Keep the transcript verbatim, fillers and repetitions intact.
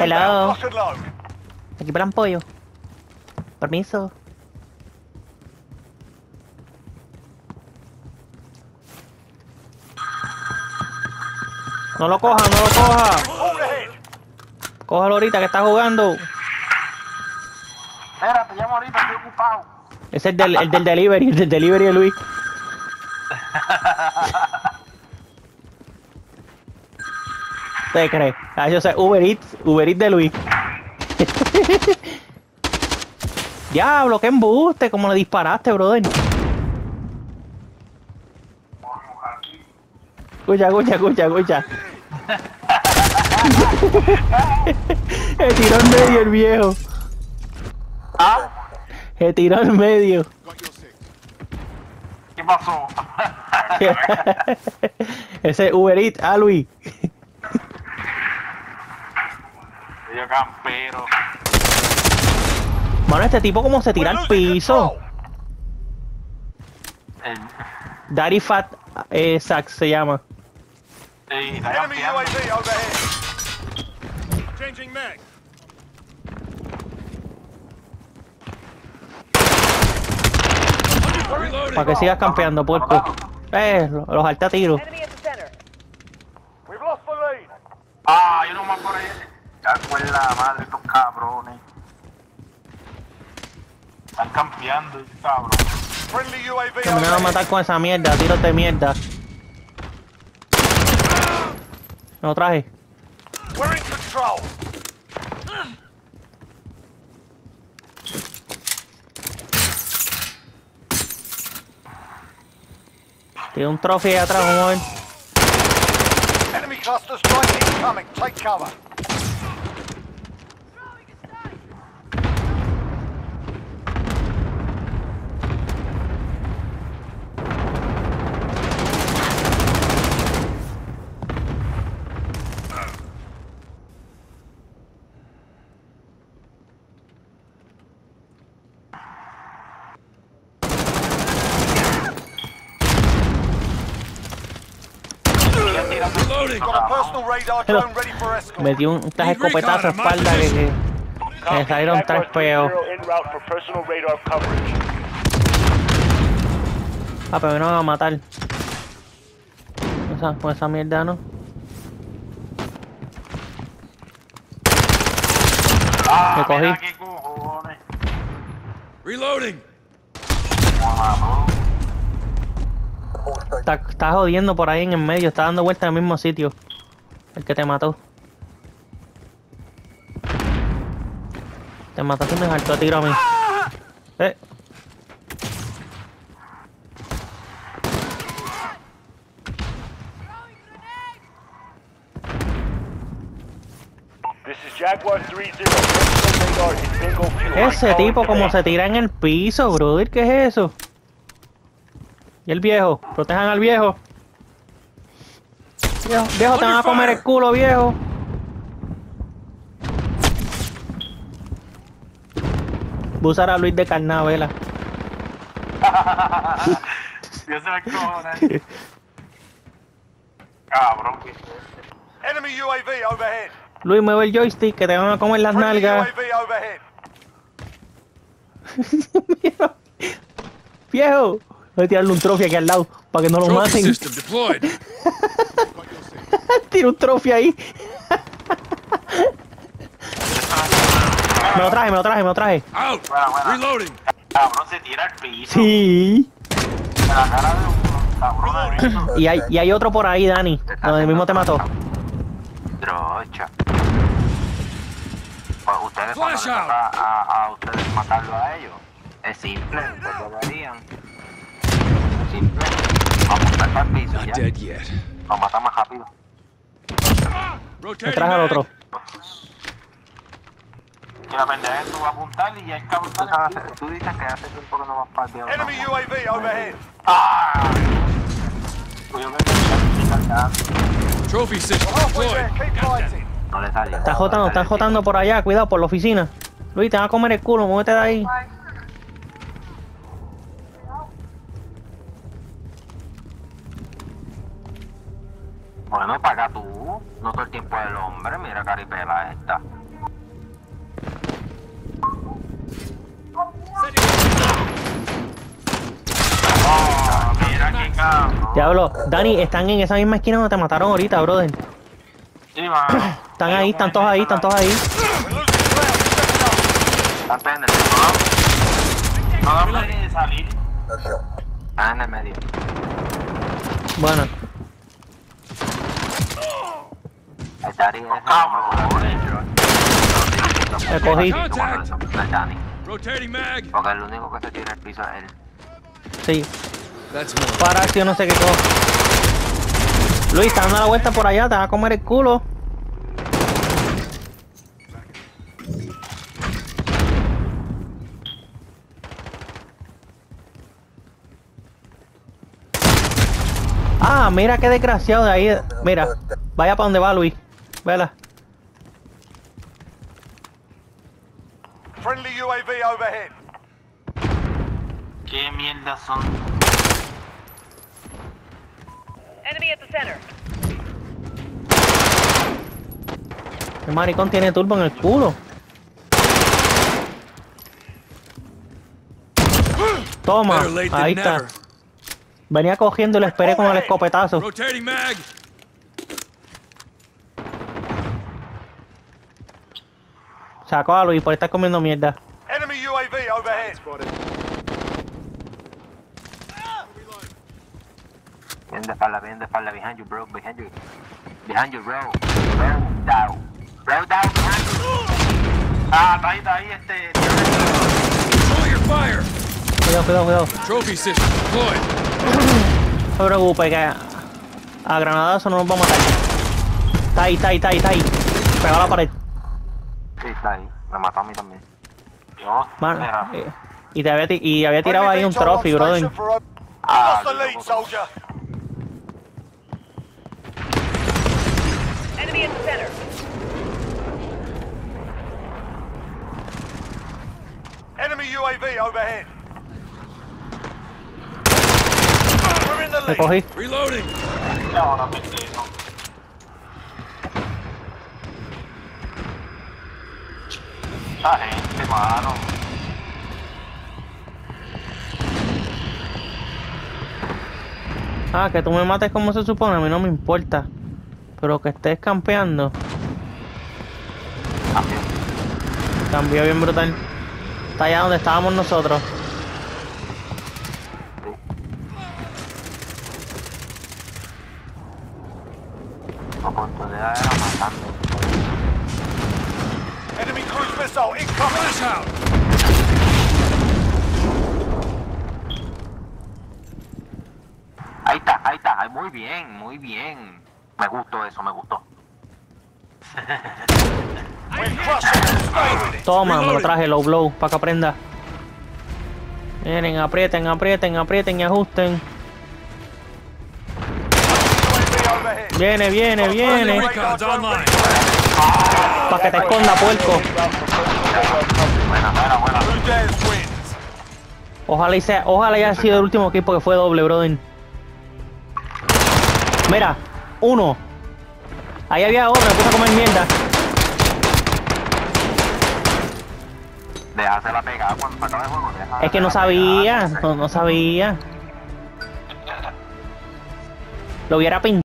hello. Lock and load. Aquí para pollo. Permiso. No lo coja, no lo coja. All ahead. Cójalo ahorita que está jugando. Espera, te llamo ahorita, estoy ocupado. Es el del, el del delivery, el del delivery de Luis. ¿Te crees? Ah, yo sé, Uber Eats, Uber Eats de Luis. Diablo, qué embuste, como le disparaste, brother. Escucha, escucha, escucha, escucha. Se tiró en medio el viejo. ¿Ah? Se tiró en medio. ¿Qué pasó? Ese Uber Eats, ah, Luis. Yo campero. Mano, este tipo como se tira We're al losing piso. control. El... Daddy Fat eh, Sax se llama. Sí, está Enemy U A campeando. V overhead. Changing mag. Para que sigas campeando, puerco. Eh, los, los alta tiro. Enemy at the center. We've lost the lead. Ah, yo no más por ahí. Cago en la madre, estos cabrones. Están campeando, cabrón. Friendly U A V Me van a overhead. matar con esa mierda, tiros de mierda. Me lo traje. We're in control. Tiene un trofeo ahí atrás, vamos a ver. Enemy cluster strike incoming. Take cover. Got a personal radar drone ready for escort. Metió un traje escopetazo a espalda que, que, que me salieron tres peos. En route for personal radar coverage. Ah, pero me van a matar. Esa, con esa mierda, ¿no? Ah, Me cogí. mira qué cojones. Reloading. Está, está jodiendo por ahí en el medio, está dando vueltas en el mismo sitio. El que te mató. Te mataste y me saltó a tiro a mí. Eh. This is Jaguar three zero. Personal radar in bingo fuel. Ese tipo como se tira en el piso, brother, ¿qué es eso? Y el viejo, protejan al viejo. Viejo, viejo, te van a comer el culo, viejo. Voy a usar a Luis de Carnavela. Dios se me cojones. Cabrón, que Enemy U A V overhead. Luis, mueve el joystick que te van a comer las Friendly nalgas. U A V overhead. Viejo, voy a tirarle un trofeo aquí al lado para que no lo Trophy maten. system deployed. Tira un trofeo ahí. Me lo traje, me lo traje, me lo traje. Out. Bueno, bueno. Reloading. cabrón se tira al piso. Sí. En la cara de un cabrón. eso. Y hay, y hay otro por ahí, Dani, donde mismo te mató. Trocha. Pues ustedes cuando les Flash out. toca a, a ustedes matarlo a ellos, es simple, ustedes lo verían. Es simple. Vamos a apuntar para el piso Not ya. dead yet. Lo mata más rápido. Me Rotating traje al mag. otro. Que la pendeja es tú vas a apuntar y ya es cabrón. Tú, sabes, tú dices que hace tiempo que no vas para el diablo. Enemy U A V overhead. ¡Ah! Pues yo creo que ya ya Trophy system Halfway there. deployed. Keep fighting. no le salió. Están jotando, están jotando por allá, cuidado, por la oficina. Luis, te van a comer el culo, muévete de ahí. Bueno, paga tú. No todo el tiempo es el hombre. Mira caripela esta. Diablo, Dani, están en esa misma esquina donde te mataron ahorita, brother. Sí, mano. Están ahí, están todos ahí, están todos ahí. Están todos en el medio, ¿no? No dan ni de salir. Están en el medio. Bueno, El Dani es me cogí. el Dani. Rotating mag. Porque el único que se tira al piso es él. Sí. That's more. Para yo no sé qué cosa. Luis, está dando la vuelta por allá, te vas a comer el culo. Ah, mira qué desgraciado de ahí. Mira, vaya para donde va Luis. Vela. Friendly U A V overhead. ¿Qué mierda son? Enemy at the center. El maricón tiene turbo en el culo. Toma, Better late ahí than está. never. Venía cogiendo y le esperé con el escopetazo. Rotating mag. Sacó a Luis por estar comiendo mierda. Enemy U A V overhead. Bien de espalda, bien de espalda. Behind you, bro. Behind you. Behind you, bro. Bro down. Bro down behind you. Ah, está ahí, está ahí, este. Control your fire. Cuidado, cuidado, cuidado. Trophy system deployed. No se preocupe que a granadazo no nos va a matar. Está ahí, está ahí, está ahí, está ahí. Pegado a la pared. Sí, está ahí. Me mató a mí también. Yo, Man, mira. eh, y, te había, ti- y había tirado ahí un trophy, brother. Ah, Lost the lead, soldier. Enemy at the center. Enemy U A V overhead. We're in the Me lead. cogí. Reloading. ahora pendejo. Esa gente, mano. Ah, que tú me mates como se supone, a mí no me importa. Pero que estés campeando, También. cambió bien brutal. Está allá donde estábamos nosotros. La oportunidad era matando. Enemy cruise missile incoming. Flash out. Ahí está, ahí está. Ay, muy bien, muy bien. Me gustó eso, me gustó. We're crushing it. Stay with it. Toma, me lo traje, low blow, para que aprenda. Miren, aprieten, aprieten, aprieten y ajusten. U A V overhead. Viene, viene, viene. Recon's online. Para que te esconda, puerco. Buena, buena, buena. Blue Dares wins. Ojalá y sea, ojalá haya sido el último equipo que fue doble, brother. Mira, uno. Ahí había otro, me puse a comer mierda. Déjasela pegar cuando se acabe el juego. déjasela Es que no pegar, sabía, sé. no, no sabía. Lo hubiera pintado.